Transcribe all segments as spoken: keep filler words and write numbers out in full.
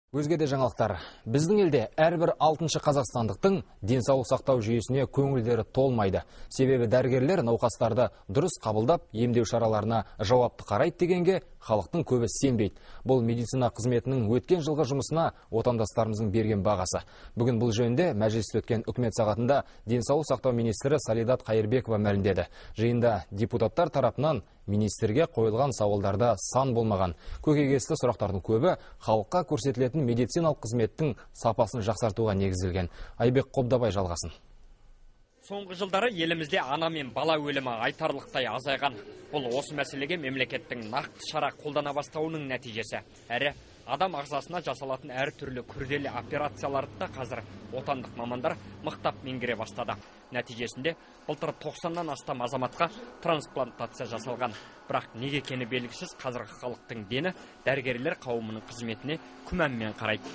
Өзге де жаңалықтар. Біздің елде әрбір алтыншы қазақстандықтың денсаулық сақтау жүйесіне көңілдері толмайды. Себебі дәрігерлер науқастарды дұрыс қабылдап, емдеу шараларына жауапты қарайды дегенге халықтың көбі сенбейді. Бұл медицина қызметінің өткен жылғы жұмысына отандастарымыздың берген бағасы. Бүгін бұл жөнінде мәжілісте өткен үкімет сағатында денсаулық сақтау министрі Салидат Қайырбекова мәлімдеді. Жиында депутаттар тарапынан министрге қойылған сауалдарда сан болмаған. Көкейкесті сұрақтардың көбі халыққа көрсетілетін медициналық қызметтің сапасын жақсартуға негізделген. Айбек Қобдабай жалғасын. Соңғы жылдары елімізде ана мен бала өлімі айтарлықтай азайған. Бұл осы мәселеге мемлекеттің нақты шара қолдана бастауының нәтижесі. Әрі адам ағзасына жасалатын әр түрлі күрделі операцияларды да қазір отандық мамандар мықтап меңгере бастады. Нәтижесінде былтыр тоқсаннан астам азаматқа трансплантация жасалған. Бірақ неге екені белгісіз қазіргі халықтың дені дәрігерлер қауымының қызметіне күмәнмен қарайды.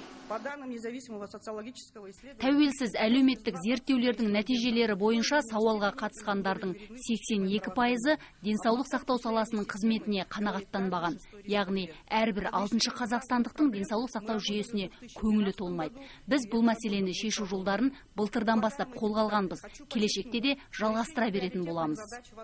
Тәуелсіз әлеуметтік зерттеулердің нәтижелері бойынша сауалға қатысқандардың сексен екі пайызы денсаулық сақтау саласының қызметіне қанағаттанбаған. Яғни әрбір алтыншы қазақстандықтың денсаулық сақтау жүйесіне көңілі толмайды. Біз бұл мәселені шешу жолдарын былтырдан бастап қолға алғанбыз. Келешекте де жалғастыра беретін боламыз.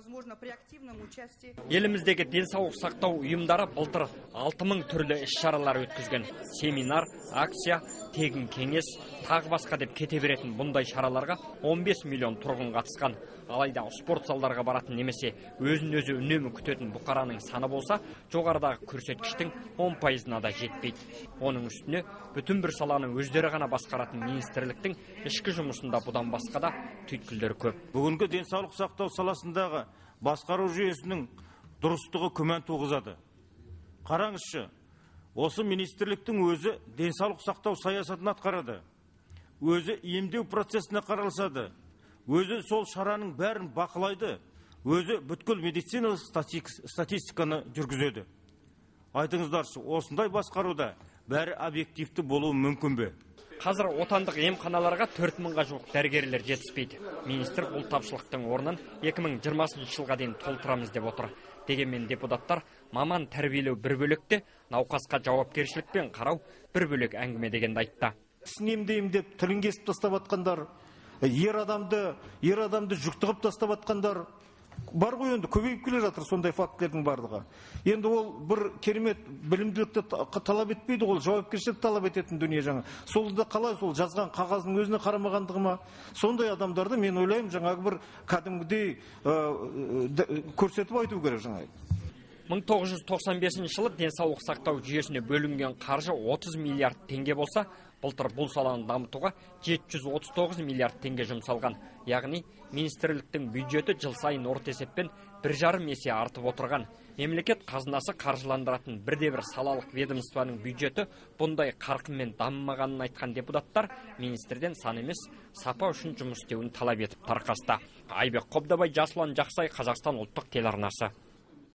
Еліміздегі денсаулық сақтау ұйымдары былтыр алты мың түрлі іс-шаралар өткізген. Семинар, акция, тегін кеңес, тағы басқа деп кете беретін бұндай шараларға он бес миллион тұрғын қатысқан. Алайда спорт залдарға баратын немесе өзін-өзі үнемі күтетін бұқараның саны болса, жоғарыдағы көрсеткіштің он пайызына да жетпейді. Оның үстіне бүтін бір саланы өздері ғана басқаратын министрліктің ішкі жұмысында бұдан басқа да түйткілдер көп. Бүгінгі денсаулық сақтау саласындағы басқару жүйесінің дұрыстығы күмән туғызады. Қараңызшы, осы министрліктің өзі денсаулық сақтау саясатын атқарады. Өзі емдеу процесіне қаралысады. Өзі сол шараның бәрін бақылайды. Өзі бүткіл медициналық статистиканы жүргізеді. Айтыңыздаршы, осындай басқаруда бәрі объективті болуы мүмкін бе? Қазір отандық емханаларға төрт мыңға жуық дәрігерлер жетіспейді. Министр бұл тапшылықтың орнын екі мың жиырмасыншы жылға дейін толтырамыз деп отыр. Дегенмен депутаттар маман тәрбиелеу бір бөлекте, науқасқа жауапкершілікпен қарау бір бөлек әңгіме дегенді айтты. Сінемдейм деп тілін кесіп тастап атқандар, ер адамды, ер адамды жүктігіп тастап атқандар бар ғой, енді көбейіп келе жатыр сондай фактілердің барлығы. Енді ол бір керемет білімділікті талап етпейді, ол жауапкершілік талап ететін дүние жаңа. Сол да қалай, сол жазған қағаздың өзіне қарамағандығы ма? Сондай адамдарды мен ойлаймын жаңағы бір кәдімгідей көрсетіп айту керек жаңа. мың тоғыз жүз тоқсан бесінші жылы денсаулық сақтау жүйесіне бөлінген қаржы отыз миллиард теңге болса, былтыр бұл саланы дамытуға жеті жүз отыз тоғыз миллиард теңге жұмсалған. Яғни министрліктің бюджеті жыл сайын орта есеппен бір жарым есе артып отырған. Мемлекет қазынасы қаржыландыратын бірде-бір салалық ведомствоның бюджеті бұндай қарқынмен дамымағанын айтқан депутаттар министрден сан емес, сапа үшін жұмыс істеуін талап етіп тарқасты. Айбек Қобдабай, Жасұлан Жақсай, Қазақстан ұлттық телеарнасы.